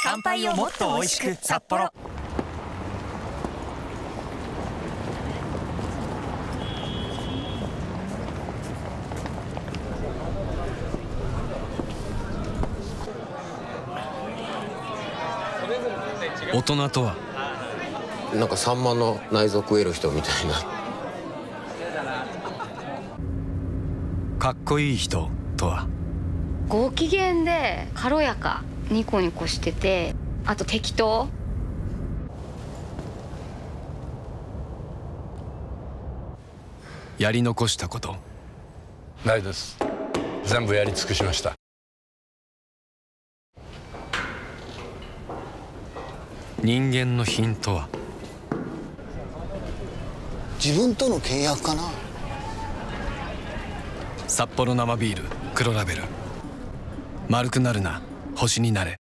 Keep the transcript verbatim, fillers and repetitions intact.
乾杯をもっと美味しく札幌。 大人とはなんかサンマの内臓食える人みたいな。 かっこいい人とはご機嫌で軽やか、ニコニコしてて、あと適当。 やり残したことないです。全部やり尽くしました。 人間の品とは自分との契約かな。 札幌生ビール黒ラベル。丸くなるな星になれ。